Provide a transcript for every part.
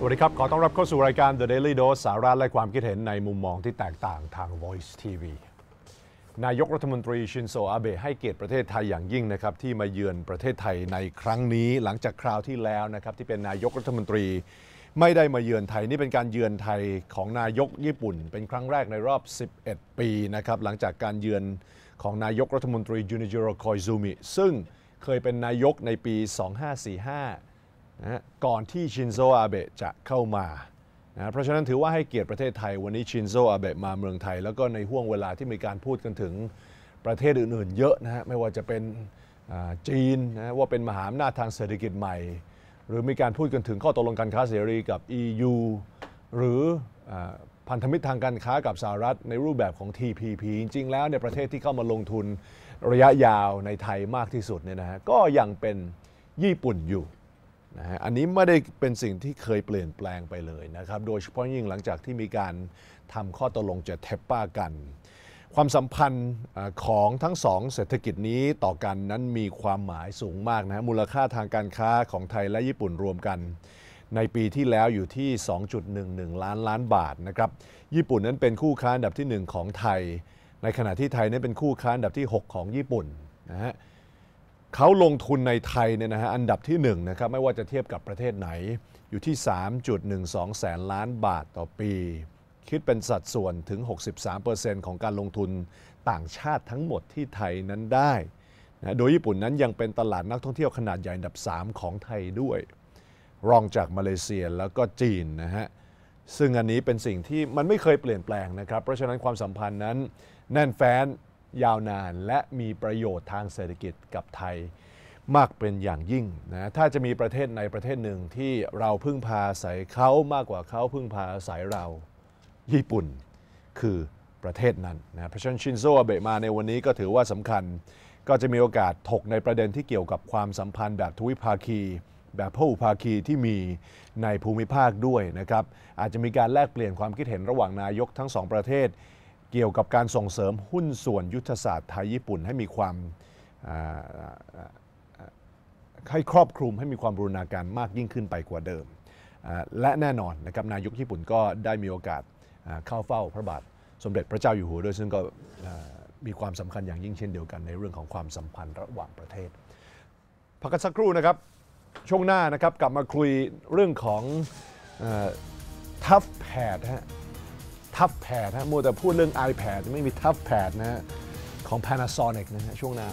วัสดีครับขอต้อนรับเข้าสู่รายการ The Daily Dose สาระและความคิดเห็นในมุมมองที่แตกต่างทาง Voice TV นายกรัฐมนตรีชินโซอาเบะให้เกียรติประเทศไทยอย่างยิ่งนะครับที่มาเยือนประเทศไทยในครั้งนี้หลังจากคราวที่แล้วนะครับที่เป็นนายกรัฐมนตรีไม่ได้มาเยือนไทยนี่เป็นการเยือนไทยของนายกญี่ปุ่นเป็นครั้งแรกในรอบ11 ปีนะครับหลังจากการเยือนของนายกรัฐมนตรีจูนิจิโร่ โคอิซุมิซึ่งเคยเป็นนายกในปี 2545นะก่อนที่ชินโซอาเบะจะเข้ามานะเพราะฉะนั้นถือว่าให้เกียรติประเทศไทยวันนี้ชินโซอาเบะมาเมืองไทยแล้วก็ในห่วงเวลาที่มีการพูดกันถึงประเทศอื่นๆเยอะนะฮะไม่ว่าจะเป็นจีนนะว่าเป็นมหาอำนาจทางเศรษฐกิจใหม่หรือมีการพูดกันถึงข้อตกลงการค้าเสรีกับ EU หรือพันธมิตรทางการค้ากับสหรัฐในรูปแบบของ TPP จริงๆแล้วในประเทศที่เข้ามาลงทุนระยะยาวในไทยมากที่สุดเนี่ยนะฮะก็ยังเป็นญี่ปุ่นอยู่นะฮะอันนี้ไม่ได้เป็นสิ่งที่เคยเปลี่ยนแปลงไปเลยนะครับโดยเฉพาะยิ่งหลังจากที่มีการทำข้อตกลงจากเทปป้ากันความสัมพันธ์ของทั้งสองเศรษฐกิจนี้ต่อกันนั้นมีความหมายสูงมากนะมูลค่าทางการค้าของไทยและญี่ปุ่นรวมกันในปีที่แล้วอยู่ที่ 2.11 ล้านบาทนะครับญี่ปุ่นนั้นเป็นคู่ค้าอันดับที่1ของไทยในขณะที่ไทยนั้นเป็นคู่ค้าอันดับที่6ของญี่ปุ่นนะฮะเขาลงทุนในไทยเนี่ยนะฮะอันดับที่1นะครับไม่ว่าจะเทียบกับประเทศไหนอยู่ที่ 3.12 แสนล้านบาทต่อปีคิดเป็นสัดส่วนถึง 63% ของการลงทุนต่างชาติทั้งหมดที่ไทยนั้นได้นะโดยญี่ปุ่นนั้นยังเป็นตลาดนักท่องเที่ยวขนาดใหญ่อันดับ3ของไทยด้วยรองจากมาเลเซียแล้วก็จีนนะฮะซึ่งอันนี้เป็นสิ่งที่มันไม่เคยเปลี่ยนแปลงนะครับเพราะฉะนั้นความสัมพันธ์นั้นแน่นแฟ้นยาวนานและมีประโยชน์ทางเศรษฐกิจกับไทยมากเป็นอย่างยิ่งนะถ้าจะมีประเทศในประเทศหนึ่งที่เราพึ่งพาอาศัยเขามากกว่าเขาพึ่งพาอาศัยเราญี่ปุ่นคือประเทศนั้นนะเพราะฉะนั้นชินโซอาเบะมาในวันนี้ก็ถือว่าสำคัญก็จะมีโอกาสถกในประเด็นที่เกี่ยวกับความสัมพันธ์แบบทวิภาคีแบบพหุภาคีที่มีในภูมิภาคด้วยนะครับอาจจะมีการแลกเปลี่ยนความคิดเห็นระหว่างนายกทั้งสองประเทศเกี่ยวกับการส่งเสริมหุ้นส่วนยุทธศาสตร์ไทยญี่ปุ่นให้มีความให้ครอบคลุมให้มีความบูรณาการมากยิ่งขึ้นไปกว่าเดิมและแน่นอนนะครับนายกญี่ปุ่นก็ได้มีโอกาสเข้าเฝ้าพระบาทสมเด็จพระเจ้าอยู่หัวด้วยซึ่งก็มีความสำคัญอย่างยิ่งเช่นเดียวกันในเรื่องของความสัมพันธ์ระหว่างประเทศพักกันสักครู่นะครับช่วงหน้านะครับกลับมาคุยเรื่องของทัฟแพดฮะทัฟแพดฮะมัวแต่พูดเรื่อง iPad ไม่มีทัฟแพดนะฮะของ Panasonic นะฮะช่วงหน้า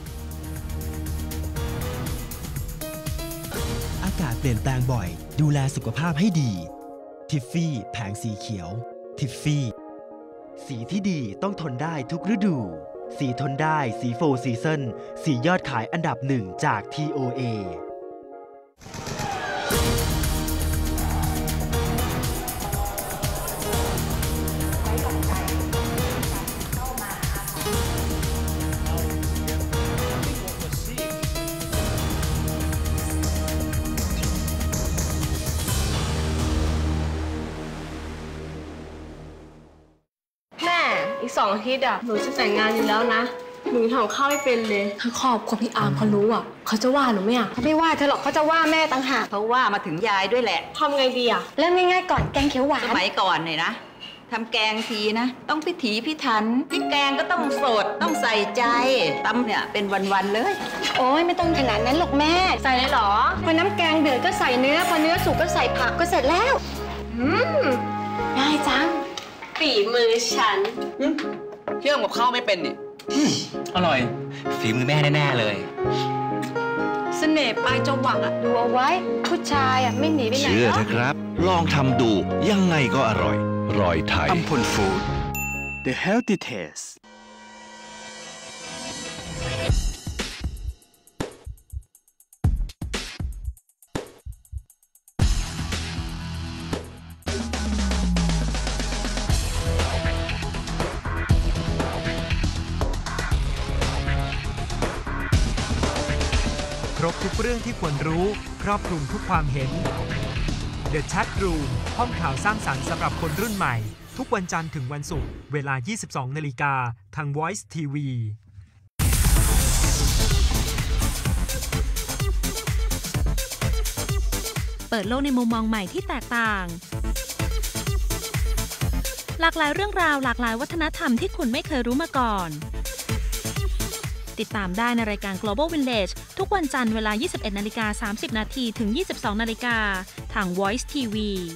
อากาศเปลี่ยนแปลงบ่อยดูแลสุขภาพให้ดีทิฟฟี่แผงสีเขียวทิฟฟี่สีที่ดีต้องทนได้ทุกฤดูสีทนได้สีโฟร์ซีซันสียอดขายอันดับ1จาก TOA อีก2 อาทิตย์หนูจะแต่งงานอยู่แล้วนะหนูทำข้าวไม่เป็นเลยถ้าครอบครัวพี่อาร์มเขารู้เขาจะว่าหนูไหมเขาไม่ว่าเธอหรอกเขาจะว่าแม่ต่างหากเขาว่ามาถึงยายด้วยแหละทำไงดีเริ่มง่ายๆก่อนแกงเขียวหวานสมัยก่อนเนี่ยนะทำแกงทีนะต้องพิถีพิถันพริกแกงก็ต้องสดต้องใส่ใจตำเนี่ยเป็นวันๆเลยโอ้ยไม่ต้องขนาดนั้นหรอกแม่ใส่เลยเหรอพอน้ำแกงเดือดก็ใส่เนื้อพอเนื้อสุกก็ใส่ผักก็เสร็จแล้วง่ายจังฝีมือฉันเชื่อมกับข้าวไม่เป็นนี่อร่อยฝีมือแม่แน่ๆเลยเสน่ห์ปลายจวักดูเอาไว้ผู้ชายไม่หนีไปไหนเชื่อเถอะครับลองทำดูยังไงก็อร่อยรอยไทยอัมพลฟู้ด The Healthy Taste ครบทุกเรื่องที่ควรรู้ครอบคลุมทุกความเห็น The Chat Room ห้องข่าวสร้างสรรค์สำหรับคนรุ่นใหม่ทุกวันจันทร์ถึงวันศุกร์เวลา 22 นาฬิกาทาง Voice TV เปิดโลกในมุมมองใหม่ที่แตกต่างหลากหลายเรื่องราวหลากหลายวัฒนธรรมที่คุณไม่เคยรู้มาก่อนติดตามได้ในรายการ Global Village ทุกวันจันทร์เวลา 21:30 น. ถึง 22:00 น. ทาง Voice TV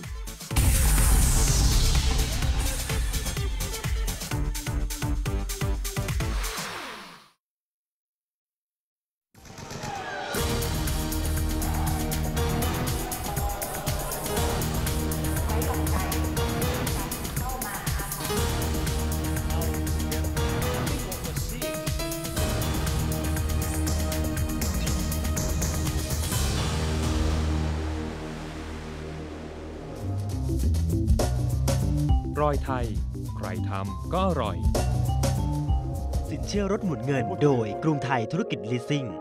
รอยไทยใครทำก็อร่อยสินเชื่อรถหมุนเงินโดยกรุงไทยธุรกิจลีสซิ่ง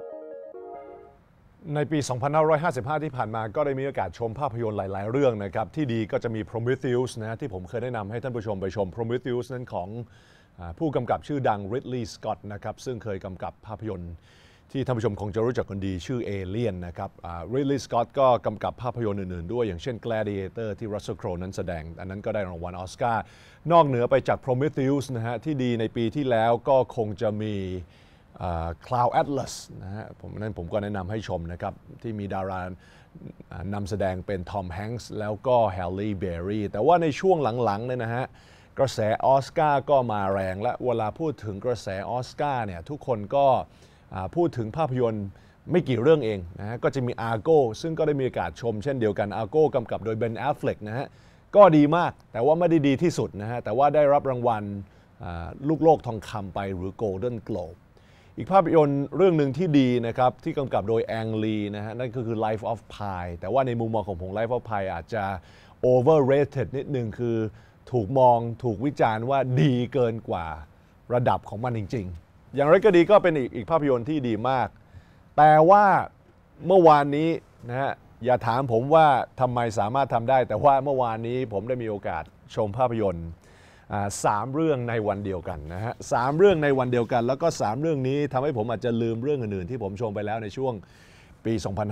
ในปี 2555 ที่ผ่านมาก็ได้มีโอกาสชมภาพยนตร์หลาย ๆ เรื่องนะครับที่ดีก็จะมี Prometheus นะที่ผมเคยแนะนำให้ท่านผู้ชมไปชม Prometheus นั้นของผู้กำกับชื่อดัง Ridley Scott นะครับซึ่งเคยกำกับภาพยนตร์ที่ท่านผู้ชมคงจะรู้จักกันดีชื่อ Alien นะครับRidley Scott ก็กำกับภาพยนตร์อื่น ๆ ด้วยอย่างเช่น Gladiator ที่ Russell Crowe นั้นแสดงอันนั้นก็ได้รางวัลออสการ์นอกเหนือไปจาก Prometheus นะฮะที่ดีในปีที่แล้วก็คงจะมีCloud Atlas นะฮะผมก็แนะนำให้ชมนะครับที่มีดารานำแสดงเป็นทอมแฮงค์แล้วก็แฮลลีเบอร์รี่แต่ว่าในช่วงหลังๆเนี่ยนะฮะกระแสออสการ์ก็มาแรงและเวลาพูดถึงกระแสออสการ์เนี่ยทุกคนก็พูดถึงภาพยนตร์ไม่กี่เรื่องเองนะฮะก็จะมี Argo ซึ่งก็ได้มีโอกาสชมเช่นเดียวกัน Argo กำกับโดย Ben Affleck นะฮะก็ดีมากแต่ว่าไม่ได้ดีที่สุดนะฮะแต่ว่าได้รับรางวัลลูกโลกทองคำไปหรือ Golden Globe อีกภาพยนตร์เรื่องหนึ่งที่ดีนะครับที่กำกับโดยแองลีนะฮะนั่นก็คือ Life of Pi แต่ว่าในมุมมองของผม Life of Pi อาจจะ overrated นิดนึงคือถูกวิจารณ์ว่าดีเกินกว่าระดับของมันจริงๆอย่างไรก็ดีก็เป็นอีกภาพยนตร์ที่ดีมากแต่ว่าเมื่อวานนี้นะฮะอย่าถามผมว่าทำไมสามารถทำได้แต่ว่าเมื่อวานนี้ผมได้มีโอกาสชมภาพยนตร์3 เรื่องในวันเดียวกันนะฮะ3 เรื่องในวันเดียวกันแล้วก็3 เรื่องนี้ทำให้ผมอาจจะลืมเรื่องอื่นๆที่ผมชมไปแล้วในช่วงปี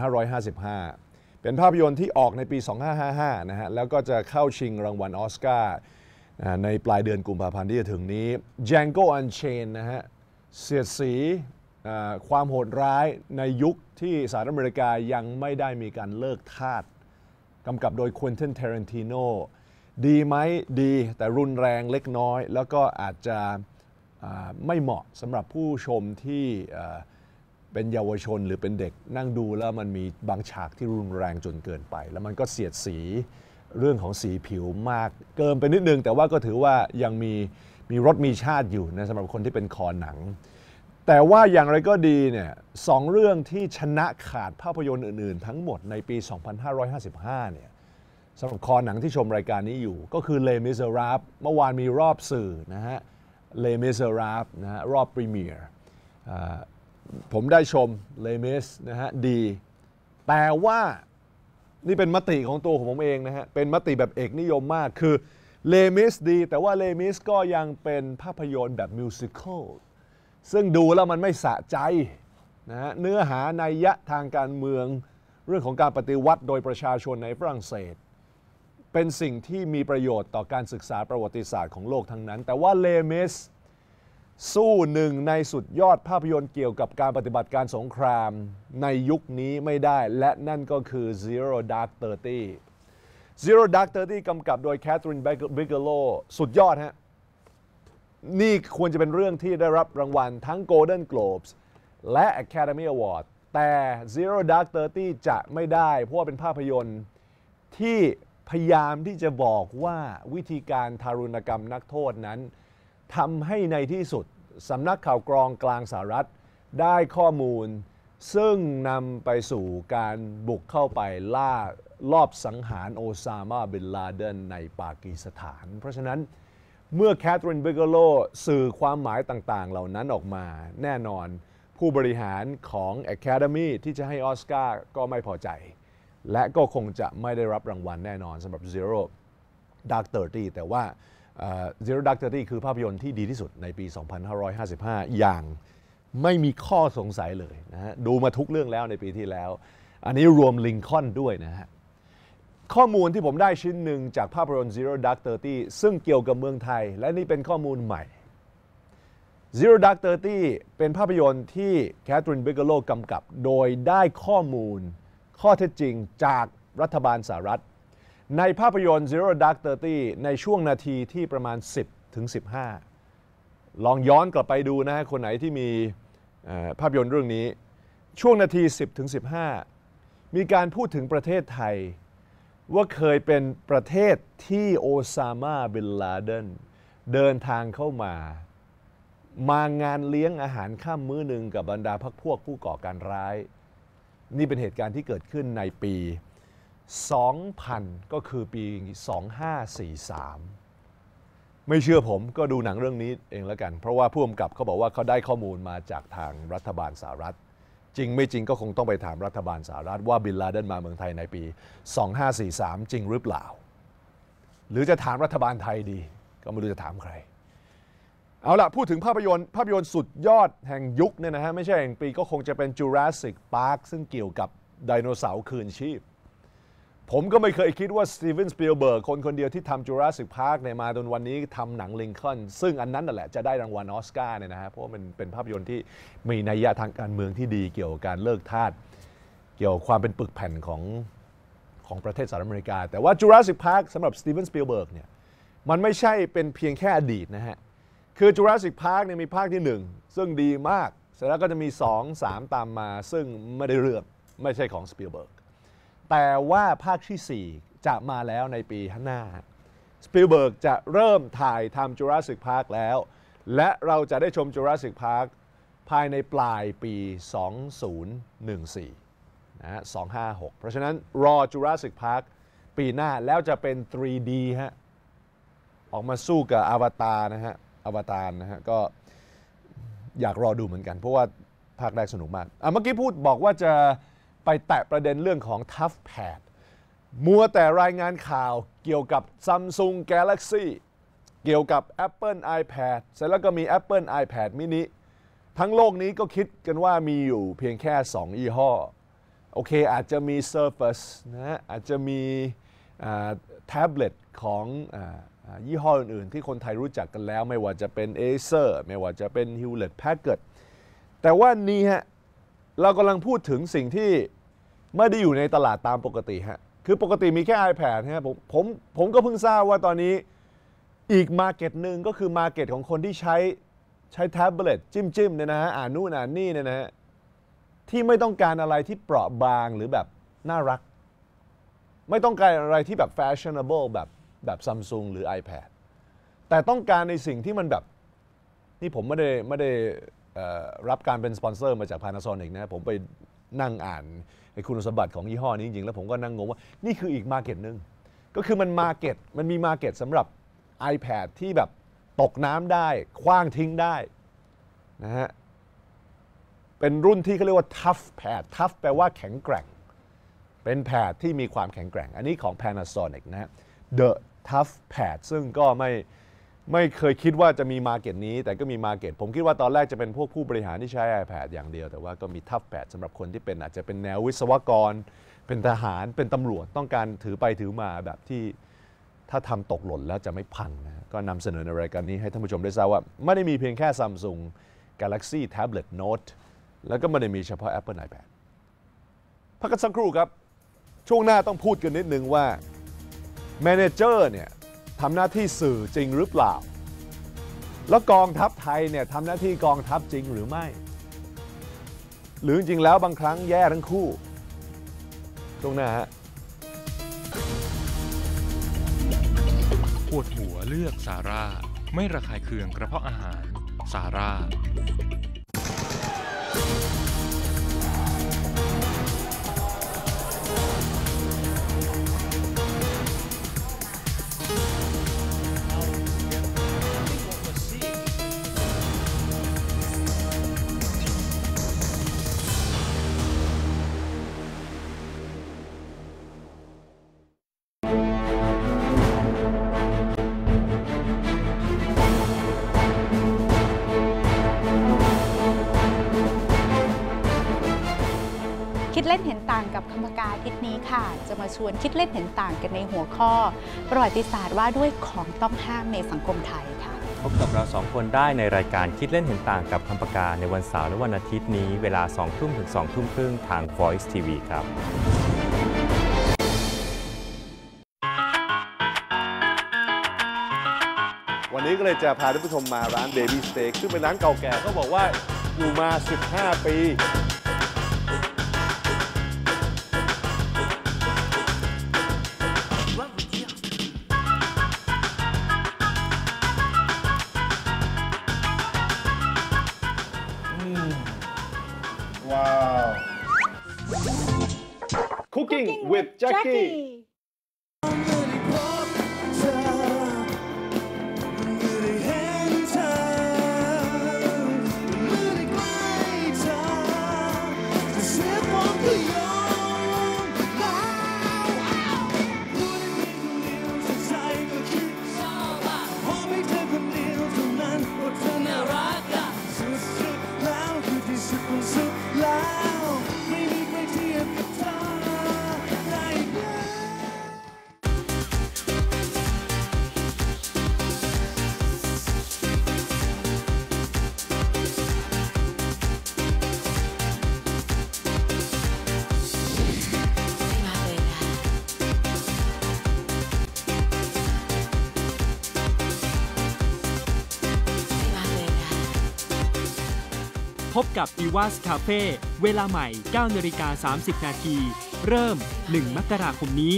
2555 เป็นภาพยนตร์ที่ออกในปี 2555 นะฮะแล้วก็จะเข้าชิงรางวัลออสการ์ในปลายเดือนกุมภาพันธ์ที่จะถึงนี้ Django Unchained นะฮะเสียดสีความโหดร้ายในยุคที่สหรัฐอเมริกายังไม่ได้มีการเลิกทาสกำกับโดย Quentin Tarantino ดีไหมดีแต่รุนแรงเล็กน้อยแล้วก็อาจจะไม่เหมาะสำหรับผู้ชมที่เป็นเยาวชนหรือเป็นเด็กนั่งดูแล้วมันมีบางฉากที่รุนแรงจนเกินไปแล้วมันก็เสียดสีเรื่องของสีผิวมากเกินไปนิดนึงแต่ว่าก็ถือว่ายังมีรสมีชาติอยู่นะสำหรับคนที่เป็นคอหนังแต่ว่าอย่างไรก็ดีเนี่ย2 เรื่องที่ชนะขาดภาพยนตร์อื่นๆทั้งหมดในปี 2555 เนี่ยสำหรับคอหนังที่ชมรายการนี้อยู่ก็คือ Les Miserables เมื่อวานมีรอบสื่อนะฮะ Les Miserables นะฮะรอบพรีเมียร์ผมได้ชม Les Mis นะฮะดีแต่ว่านี่เป็นมติของตัวของผมเองนะฮะเป็นมติแบบเอกนิยมมากคือ Les Mis ดีแต่ว่า Les Mis ก็ยังเป็นภาพยนตร์แบบมิวสิคอลซึ่งดูแล้วมันไม่สะใจนะฮะเนื้อหานัยยะทางการเมืองเรื่องของการปฏิวัติโดยประชาชนในฝรั่งเศสเป็นสิ่งที่มีประโยชน์ต่อการศึกษาประวัติศาสตร์ของโลกทั้งนั้นแต่ว่า Les Mis สู้หนึ่งในสุดยอดภาพยนตร์เกี่ยวกับการปฏิบัติการสงครามในยุคนี้ไม่ได้และนั่นก็คือ Zero Dark Thirty Dark Thirty กำกับโดย Catherine Bigelow สุดยอดฮะนี่ควรจะเป็นเรื่องที่ได้รับรางวัลทั้ง Golden Globes และ Academy Award แต่ Zero Dark Thirty จะไม่ได้เพราะว่าเป็นภาพยนตร์ที่พยายามที่จะบอกว่าวิธีการทารุณกรรมนักโทษนั้นทำให้ในที่สุดสำนักข่าวกรองกลางสหรัฐได้ข้อมูลซึ่งนำไปสู่การบุกเข้าไปลอบสังหารโอซามาบินลาเดนในปากีสถานเพราะฉะนั้นเมื่อแคทเธอรีน บิเกโลสื่อความหมายต่างๆเหล่านั้นออกมาแน่นอนผู้บริหารของ Academy ที่จะให้ออสการ์ก็ไม่พอใจและก็คงจะไม่ได้รับรางวัลแน่นอนสำหรับ Zero Dark Thirty แต่ว่าZero Dark Thirty คือภาพยนตร์ที่ดีที่สุดในปี 2555 อย่างไม่มีข้อสงสัยเลยนะฮะดูมาทุกเรื่องแล้วในปีที่แล้วอันนี้รวมลิงคอล์นด้วยนะฮะข้อมูลที่ผมได้ชิ้นหนึ่งจากภาพยนตร์ Zero Dark Thirty ซึ่งเกี่ยวกับเมืองไทยและนี่เป็นข้อมูลใหม่ Zero Dark Thirty เป็นภาพยนตร์ที่แคทริน บิเกโลกำกับโดยได้ข้อมูลข้อเท็จจริงจากรัฐบาลสหรัฐในภาพยนตร์ Zero Dark Thirty ในช่วงนาทีที่ประมาณ 10 ถึง 15 ลองย้อนกลับไปดูนะคนไหนที่มีภาพยนตร์เรื่องนี้ช่วงนาที 10 ถึง 15 มีการพูดถึงประเทศไทยว่าเคยเป็นประเทศที่โอซามา บินลาเดนเดินทางเข้ามางานเลี้ยงอาหารข้ามมื้อหนึ่งกับบรรดาพรรคพวกผู้ก่อการร้ายนี่เป็นเหตุการณ์ที่เกิดขึ้นในปี 2000 ก็คือปี 2543 ไม่เชื่อผมก็ดูหนังเรื่องนี้เองแล้วกันเพราะว่าผู้กำกับเขาบอกว่าเขาได้ข้อมูลมาจากทางรัฐบาลสหรัฐจริงไม่จริงก็คงต้องไปถามรัฐบาลสหรัฐว่าบินลาเดนมาเมืองไทยในปี 2543 จริงหรือเปล่าหรือจะถามรัฐบาลไทยดีก็ไม่รู้จะถามใครเอาล่ะพูดถึงภาพยนตร์สุดยอดแห่งยุคเนี่ยนะฮะไม่ใช่แห่งปีก็คงจะเป็น Jurassic Park ซึ่งเกี่ยวกับไดโนเสาร์คืนชีพผมก็ไม่เคยคิดว่าสตีเวน สปีลเบิร์กคนเดียวที่ทำ Jurassic Park เนี่ยมาจนวันนี้ทำหนังลิงคอล์นซึ่งอันนั้นนั่นแหละจะได้รางวัลออสการ์เนี่ยนะฮะเพราะว่ามันเป็นภาพยนตร์ที่มีนัยยะทางการเมืองที่ดีเกี่ยวกับการเลิกทาสเกี่ยวกับความเป็นปึกแผ่นของประเทศสหรัฐอเมริกาแต่ว่า Jurassic Park สำหรับสตีเวน สปีลเบิร์กเนี่ยมันไม่ใช่เป็นเพียงแค่อดีตนะฮะคือ Jurassic Park เนี่ยมีภาคที่1ซึ่งดีมากเสร็จแล้วก็จะมี2 3ตามมาซึ่งไม่ได้เลือกไม่ใช่ของสปีลเบิร์กแต่ว่าภาคที่4จะมาแล้วในปีข้างหน้าสปีลเบิร์กจะเริ่มถ่ายทำ Jurassic Park แล้วและเราจะได้ชม Jurassic Park ภายในปลายปี 2014นะฮะ256เพราะฉะนั้นรอ Jurassic Park ปีหน้าแล้วจะเป็น 3D ฮะออกมาสู้กับอวตารนะฮะอวตารนะฮะก็อยากรอดูเหมือนกันเพราะว่าภาคแรกสนุกมากเมื่อกี้พูดบอกว่าจะไปแตะประเด็นเรื่องของ ToughPad มัวแต่รายงานข่าวเกี่ยวกับ Samsung Galaxy เกี่ยวกับ Apple iPad เสร็จแล้วก็มี Apple iPad mini ทั้งโลกนี้ก็คิดกันว่ามีอยู่เพียงแค่2ยี่ห้อโอเคอาจจะมี Surface นะฮะอาจจะมีแท็บเล็ตของยี่ห้ออื่นๆที่คนไทยรู้จักกันแล้วไม่ว่าจะเป็น Acer ไม่ว่าจะเป็น Hewlett Packard แต่ว่านี่ฮะเรากำลังพูดถึงสิ่งที่ไม่ได้อยู่ในตลาดตามปกติฮะคือปกติมีแค่ iPad ฮะผมก็เพิ่งทราบว่าตอนนี้อีกมาร์เก็ตหนึ่งก็คือมาร์เก็ตของคนที่ใช้แท็บเล็ตจิ้มเนี่ยนะฮะอ่านนู่นอ่านนี่เนี่ยนะฮะที่ไม่ต้องการอะไรที่เปราะบางหรือแบบน่ารักไม่ต้องการอะไรที่แบบ fashionable แบบ Samsung หรือ iPad แต่ต้องการในสิ่งที่มันแบบนี่ผมไม่ได้รับการเป็นสปอนเซอร์มาจาก Panasonic นะผมไปนั่งอ่านคุณสมบัติของยี่ห้อนี้จริงๆแล้วผมก็นั่งงงว่านี่คืออีกมาร์เก็ตนึงก็คือมันมีมาร์เก็ตสำหรับ iPad ที่แบบตกน้ำได้ขว้างทิ้งได้นะฮะเป็นรุ่นที่เขาเรียกว่า ToughPad Tough แปลว่าแข็งแกร่งเป็นแพดที่มีความแข็งแกร่งอันนี้ของ Panasonic นะฮะ The ToughPad ซึ่งก็ไม่เคยคิดว่าจะมีมาร์เก็ตนี้แต่ก็มีมาร์เก็ตผมคิดว่าตอนแรกจะเป็นพวกผู้บริหารที่ใช้ iPad อย่างเดียวแต่ว่าก็มี ToughPad สำหรับคนที่เป็นอาจจะเป็นแนววิศวกรเป็นทหารเป็นตำรวจต้องการถือไปถือมาแบบที่ถ้าทำตกหล่นแล้วจะไม่พังนะก็นำเสนอในรายการนี้ให้ท่านผู้ชมได้ทราบว่าไม่ได้มีเพียงแค่ Samsung Galaxy Tablet Note แล้วก็ไม่ได้มีเฉพาะ Apple iPad พักกันสักครู่ครับช่วงหน้าต้องพูดกันนิดนึงว่า Manager เนี่ยทำหน้าที่สื่อจริงหรือเปล่าแล้วกองทัพไทยเนี่ยทำหน้าที่กองทัพจริงหรือไม่หรือจริงๆแล้วบางครั้งแย่ทั้งคู่ช่วงหน้าฮะปวดหัวเลือกซาร่าไม่ระคายเคืองกระเพาะอาหารซาร่าคิดเล่นเห็นต่างกับคำปากาอาทิตย์นี้ค่ะจะมาชวนคิดเล่นเห็นต่างกันในหัวข้อประวัติศาสตร์ว่าด้วยของต้องห้ามในสังคมไทยค่ะพบกับเรา2คนได้ในรายการคิดเล่นเห็นต่างกับคำปากาในวันเสาร์และวันอาทิตย์นี้เวลา 20:00 ถึง 20:30 ทาง Voice TV ครับวันนี้ก็เลยจะพาท่านผู้ชมมาร้าน Baby Steak ซึ่งเป็นร้านเก่าแก่เขาบอกว่าอยู่มา 15 ปีว้าว Cooking with Jackie พบกับ Eva's Cafe เวลาใหม่ 9:30 น.เริ่ม 1 มกราคมนี้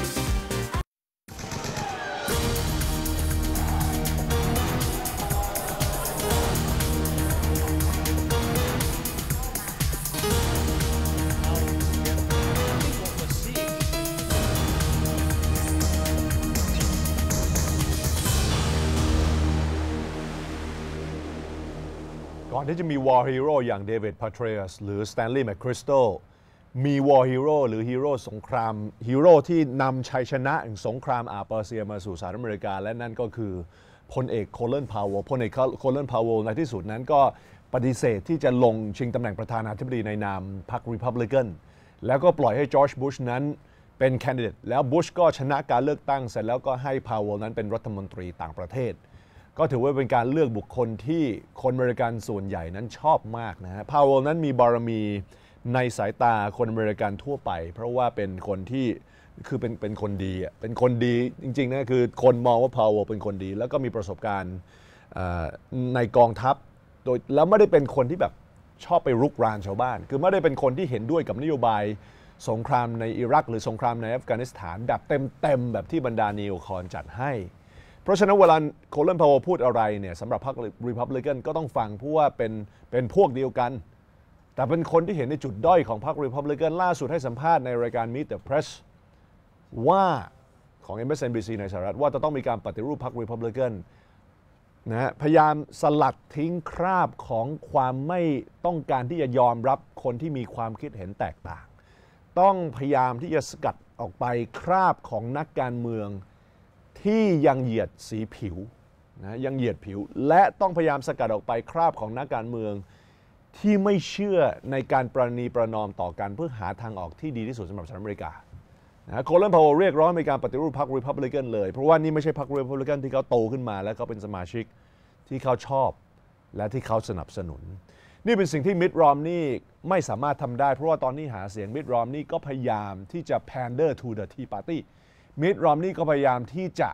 ก่อนที่จะมี War Hero อย่างเดวิด พาเทรียสหรือสแตนลีย์ แมคคริสตัลมี War Hero หรือฮีโร่สงครามฮีโร่ที่นำชัยชนะแห่งสงครามอาเปอร์เซียมาสู่สหรัฐอเมริกาและนั่นก็คือพลเอกโคลิน พาวเวลพลเอกโคลิน พาวเวลในที่สุดนั้นก็ปฏิเสธที่จะลงชิงตำแหน่งประธานาธิบดีในนามพรรครีพับลิกันแล้วก็ปล่อยให้จอร์จ บุชนั้นเป็นแคนดิเดตแล้วบุชก็ชนะการเลือกตั้งเสร็จแล้วก็ให้พาวเวลนั้นเป็นรัฐมนตรีต่างประเทศก็ถือว่าเป็นการเลือกบุคคลที่คนอเมริกันส่วนใหญ่นั้นชอบมากนะฮะพาวเวลนั้นมีบารมีในสายตาคนอเมริกันทั่วไปเพราะว่าเป็นคนที่คือเป็นคนดีอ่ะเป็นคนดีจริงๆนะคือคนมองว่าพาวเวลเป็นคนดีแล้วก็มีประสบการณ์ในกองทัพโดยแล้วไม่ได้เป็นคนที่แบบชอบไปรุกรานชาวบ้านคือไม่ได้เป็นคนที่เห็นด้วยกับนโยบายสงครามในอิรักหรือสงครามในอัฟกานิสถานแบบเต็มแบบที่บรรดานีโอคอนจัดให้เพราะฉะนั้นเวลาโคลิน พาวเวลพูดอะไรเนี่ยสำหรับพรรครีพับลิกันก็ต้องฟังเพราะว่าเป็นพวกเดียวกันแต่เป็นคนที่เห็นในจุดด้อยของพรรครีพับลิกันล่าสุดให้สัมภาษณ์ในรายการ Meet the Press ว่าของ MSNBC ในสหรัฐว่าจะต้องมีการปฏิรูปพรรครีพับลิกันนะฮะพยายามสลัดทิ้งคราบของความไม่ต้องการที่จะยอมรับคนที่มีความคิดเห็นแตกต่างต้องพยายามที่จะสกัดออกไปคราบของนักการเมืองที่ยังเหยียดสีผิวนะยังเหยียดผิวและต้องพยายามสกัดออกไปคราบของนักการเมืองที่ไม่เชื่อในการประนีประนอมต่อกันเพื่อหาทางออกที่ดีที่สุดสำหรับสหรัฐอเมริกานะโคลิน พาวเวลเรียกร้องในการปฏิรูปพรรครีพับลิกันเลยเพราะว่านี่ไม่ใช่พรรครีพับลิกันที่เขาโตขึ้นมาและเขาเป็นสมาชิกที่เขาชอบและที่เขาสนับสนุนนี่เป็นสิ่งที่มิตต์ รอมนีย์ไม่สามารถทำได้เพราะว่าตอนนี้หาเสียงมิตต์ รอมนีย์ก็พยายามที่จะ pander to the Tea Party มิตต์ รอมนีย์ก็พยายามที่จะ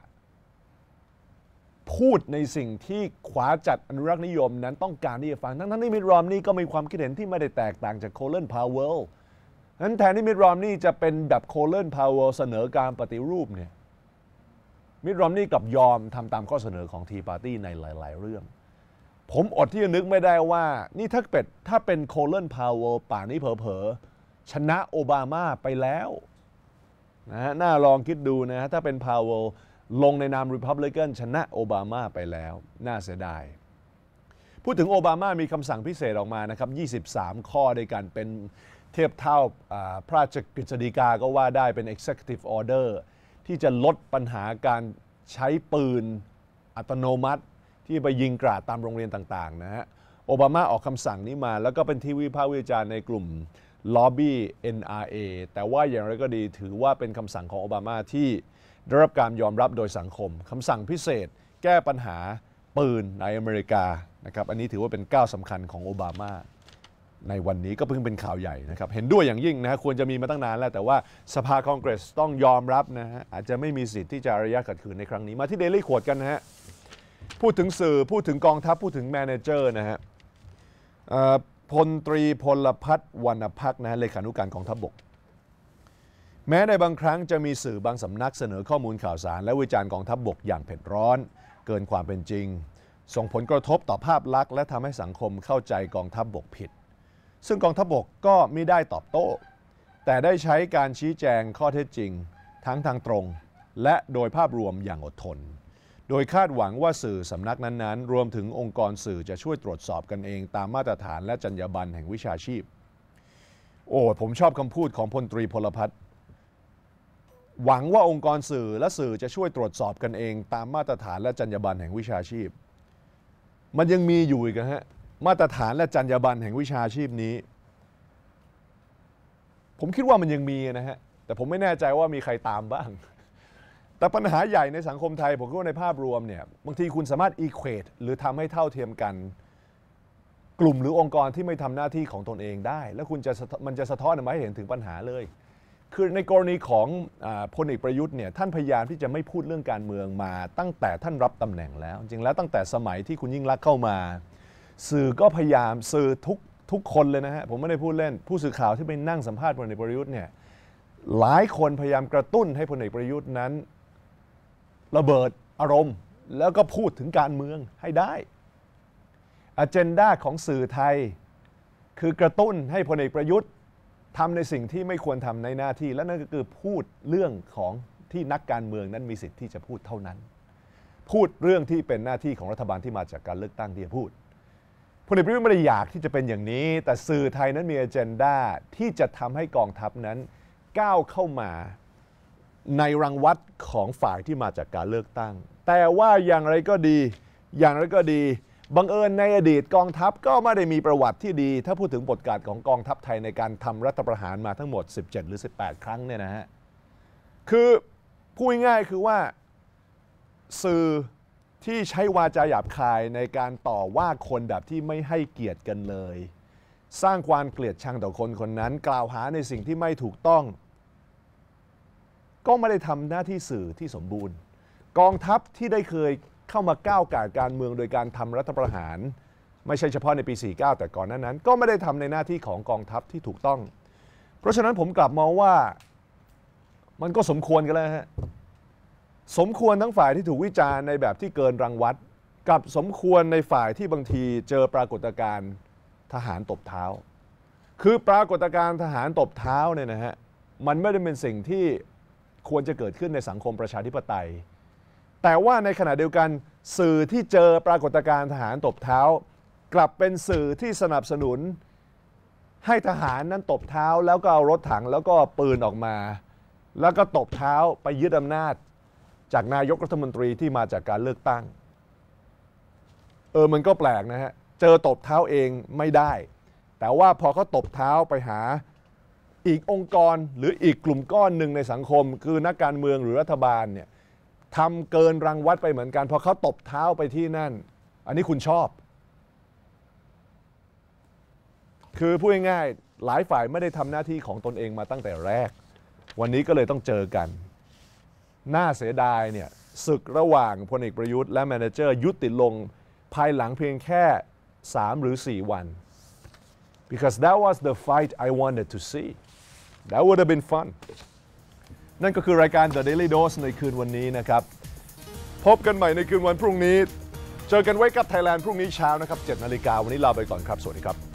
พูดในสิ่งที่ขวาจัดอนุรักษ์นิยมนั้นต้องการที่จะฟังทั้งที่มิตต์ รอมนีย์ก็มีความคิดเห็นที่ไม่ได้แตกต่างจากโคลิน พาวเวลนั้นแทนที่มิตต์ รอมนีย์จะเป็นแบบโคลิน พาวเวลเสนอการปฏิรูปเนี่ยมิตต์ รอมนีย์กลับยอมทำตามข้อเสนอของ Tea Party ในหลายๆเรื่องผมอดที่จะนึกไม่ได้ว่านี่ถ้าเป็นโคลิน พาวเวลป่านนี้เผลอๆชนะโอบามาไปแล้วนะฮะน่าลองคิดดูนะฮะถ้าเป็นพาวเวลลงในนาม Republican ชนะโอบามาไปแล้วน่าเสียดายพูดถึงโอบามามีคำสั่งพิเศษออกมานะครับ23ข้อด้วยกันเป็นเทียบเท่าพระราชกฤษฎีกาก็ว่าได้เป็น Executive Order ที่จะลดปัญหาการใช้ปืนอัตโนมัติที่ไปยิงกราดตามโรงเรียนต่างๆนะฮะโอบามาออกคำสั่งนี้มาแล้วก็เป็นที่วิพากษ์วิจารณ์ในกลุ่ม lobby NRA แต่ว่าอย่างไรก็ดีถือว่าเป็นคำสั่งของโอบามาที่ได้รับการยอมรับโดยสังคมคำสั่งพิเศษแก้ปัญหาปืนในอเมริกานะครับอันนี้ถือว่าเป็นก้าวสำคัญของโอบามาในวันนี้ก็เพิ่งเป็นข่าวใหญ่นะครับเห็นด้วยอย่างยิ่งนะควรจะมีมาตั้งนานแล้วแต่ว่าสภาคองเกรสต้องยอมรับนะฮะอาจจะไม่มีสิทธิ์ที่จะอารยะขัดขืนในครั้งนี้มาที่ Daily Quote กันนะฮะพูดถึงสื่อพูดถึงกองทัพพูดถึงแมเนเจอร์นะฮะพลตรีพลพัฒน์วรรณภักดิ์นะเลขานุการกองทัพบกแม้ในบางครั้งจะมีสื่อบางสำนักเสนอข้อมูลข่าวสารและวิจารณ์กองทัพบกอย่างเผ็ดร้อนเกินความเป็นจริงส่งผลกระทบต่อภาพลักษณ์และทำให้สังคมเข้าใจกองทัพบกผิดซึ่งกองทัพบกก็ไม่ได้ตอบโต้แต่ได้ใช้การชี้แจงข้อเท็จจริงทั้งทางตรงและโดยภาพรวมอย่างอดทนโดยคาดหวังว่าสื่อสำนักนั้นๆรวมถึงองค์กรสื่อจะช่วยตรวจสอบกันเองตามมาตรฐานและจรรยาบรรณแห่งวิชาชีพผมชอบคำพูดของพลตรีพลพัฒน์หวังว่าองค์กรสื่อและสื่อจะช่วยตรวจสอบกันเองตามมาตรฐานและจรรยาบรรณแห่งวิชาชีพมันยังมีอยู่อีกนะฮะมาตรฐานและจรรยาบรรณแห่งวิชาชีพนี้ผมคิดว่ามันยังมีนะฮะแต่ผมไม่แน่ใจว่ามีใครตามบ้างแต่ปัญหาใหญ่ในสังคมไทยผมคิดว่าในภาพรวมเนี่ยบางทีคุณสามารถ equate หรือทำให้เท่าเทียมกันกลุ่มหรือองค์กรที่ไม่ทำหน้าที่ของตนเองได้แล้วมันจะสะท้อนออกมาให้เห็นถึงปัญหาเลยคือในกรณีของพลเอกประยุทธ์เนี่ยท่านพยายามที่จะไม่พูดเรื่องการเมืองมาตั้งแต่ท่านรับตำแหน่งแล้วจริงแล้วตั้งแต่สมัยที่คุณยิ่งลักษณ์เข้ามาสื่อก็พยายามสื่อทุกคนเลยนะฮะผมไม่ได้พูดเล่นผู้สื่อข่าวที่ไปนั่งสัมภาษณ์พลเอกประยุทธ์เนี่ยหลายคนพยายามกระตุ้นให้พลเอกประยุทธ์นั้นระเบิดอารมณ์แล้วก็พูดถึงการเมืองให้ได้อเจนดาของสื่อไทยคือกระตุ้นให้พลเอกประยุทธ์ทำในสิ่งที่ไม่ควรทำในหน้าที่และนั่นก็คือพูดเรื่องของที่นักการเมืองนั้นมีสิทธิ์ที่จะพูดเท่านั้นพูดเรื่องที่เป็นหน้าที่ของรัฐบาลที่มาจากการเลือกตั้งที่จะพูดพลเอกประยุทธ์ไม่ได้อยากที่จะเป็นอย่างนี้แต่สื่อไทยนั้นมีอเจนดาที่จะทำให้กองทัพนั้นก้าวเข้ามาในรังวัดของฝ่ายที่มาจากการเลือกตั้งแต่ว่าอย่างไรก็ดีบังเอิญในอดีตกองทัพก็ไม่ได้มีประวัติที่ดีถ้าพูดถึงบทบาทของกองทัพไทยในการทำรัฐประหารมาทั้งหมด17หรือ18ครั้งเนี่ยนะฮะคือพูดง่ายๆคือว่าสื่อที่ใช้วาจาหยาบคายในการต่อว่าคนแบบที่ไม่ให้เกียรติกันเลยสร้างความเกลียดชังต่อคนคนนั้นกล่าวหาในสิ่งที่ไม่ถูกต้องก็ไม่ได้ทำหน้าที่สื่อที่สมบูรณ์กองทัพที่ได้เคยเข้ามาก้าวก่ายการเมืองโดยการทำรัฐประหารไม่ใช่เฉพาะในปี49แต่ก่อนนั้นก็ไม่ได้ทำในหน้าที่ของกองทัพที่ถูกต้องเพราะฉะนั้นผมกลับมองว่ามันก็สมควรกันแล้วฮะสมควรทั้งฝ่ายที่ถูกวิจารณ์ในแบบที่เกินรังวัดกับสมควรในฝ่ายที่บางทีเจอปรากฏการณ์ทหารตบเท้าคือปรากฏการณ์ทหารตบเท้าเนี่ยนะฮะมันไม่ได้เป็นสิ่งที่ควรจะเกิดขึ้นในสังคมประชาธิปไตยแต่ว่าในขณะเดียวกันสื่อที่เจอปรากฏการณ์ทหารตบเท้ากลับเป็นสื่อที่สนับสนุนให้ทหารนั้นตบเท้าแล้วก็เอารถถังแล้วก็ปืนออกมาแล้วก็ตบเท้าไปยึดอำนาจจากนายกรัฐมนตรีที่มาจากการเลือกตั้งมันก็แปลกนะฮะเจอตบเท้าเองไม่ได้แต่ว่าพอเขาตบเท้าไปหาอีกองค์กรหรืออีกกลุ่มก้อนหนึ่งในสังคมคือนักการเมืองหรือรัฐบาลเนี่ยทำเกินรังวัดไปเหมือนกันพอเขาตบเท้าไปที่นั่นอันนี้คุณชอบคือพูดง่ายๆหลายฝ่ายไม่ได้ทำหน้าที่ของตนเองมาตั้งแต่แรกวันนี้ก็เลยต้องเจอกันน่าเสียดายเนี่ยศึกระหว่างพลเอกประยุทธ์และแมเนเจอร์ยุติลงภายหลังเพียงแค่3 หรือ 4 วัน because that was the fight I wanted to see that would have been fun นั่นก็คือรายการ The Daily Dose ในคืนวันนี้นะครับพบกันใหม่ในคืนวันพรุ่งนี้เจอกันไว้กับ Thailand พรุ่งนี้เช้านะครับ 7 นาฬิกาวันนี้ลาไปก่อนครับสวัสดีครับ